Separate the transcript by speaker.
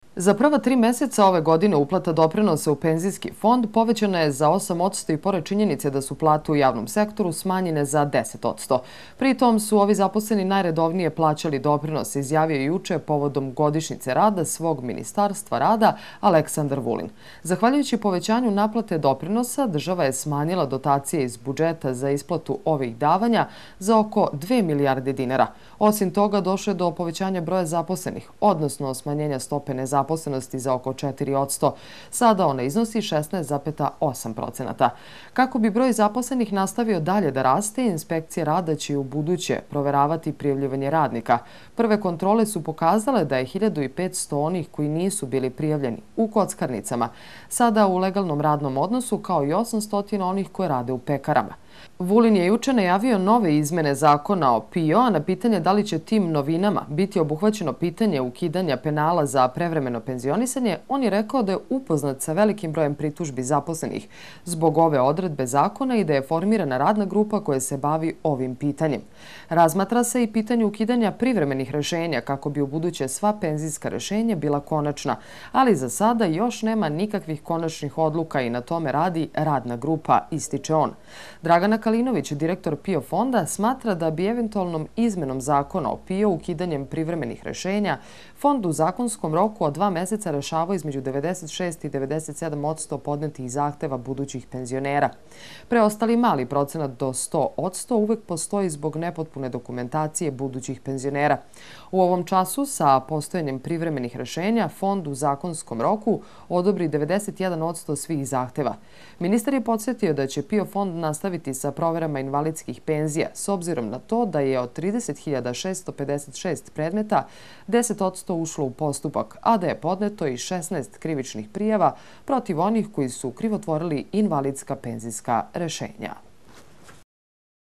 Speaker 1: Za prva 3 meseca ove godine uplata doprinosa u penzijski fond povećana je za 8% i pored činjenice da su plate u javnom sektoru smanjene za 10%. Pritom su ovi zaposleni najredovnije plaćali doprinos, izjavio je juče povodom godišnjice rada svog Ministarstva rada Aleksandar Vulin. Zahvaljujući povećanju naplate doprinosa, država je smanjila dotacije iz budžeta za isplatu ovih davanja za oko 2 milijarde dinara. Osim toga, došlo je do povećanja broja zaposlenih, odnosno smanjenja stope nezaposlenosti za oko 4%. Sada ona iznosi 16,8%. Kako bi broj zaposlenih nastavio dalje da raste, inspekcije rada će u buduće proveravati prijavljivanje radnika. Prve kontrole su pokazale da je 1500 onih koji nisu bili prijavljeni u kockarnicama, sada u legalnom radnom odnosu, kao i 800 onih koje rade u pekarama. Vulin je juče najavio nove izmene zakona o PIO, a na pitanje da li će tim novinama biti obuhvaćeno pitanje ukidanja penala za prevremeno penzionisanje, on je rekao da je upoznat sa velikim brojem pritužbi zaposlenih zbog ove odredbe zakona i da je formirana radna grupa koja se bavi ovim pitanjem. Razmatra se i pitanje ukidanja privremenih rešenja kako bi ubuduće sva penzijska rešenja bila konačna, ali za sada još nema nikakvih konačnih odluka i na tome radi radna grupa, ističe on. Dragana Kalinović, direktor PIO fonda, smatra da bi eventualnom izmenom zakona o PIO ukidanjem privremenih rešenja fond u zakonskom roku od 2 meseca rešavao između 96 i 97% podnetih zahteva budućih penzionera. Preostali mali procenat do 100% uvek postoji zbog nepotpune dokumentacije budućih penzionera. U ovom času, sa postojanjem privremenih rešenja, fond u zakonskom roku odobri 91% svih zahteva. Ministar je podsjetio da će PIO fond nastaviti sa proverama invalidskih penzija, s obzirom na to da je od 30.656 predmeta 10% ušlo u postupak, a da je podneto i 16 krivičnih prijava protiv onih koji su krivotvorili invalidska penzijska rešenja.